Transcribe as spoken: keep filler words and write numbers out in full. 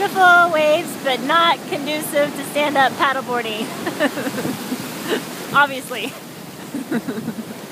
beautiful waves, but not conducive to stand-up paddleboarding. Obviously.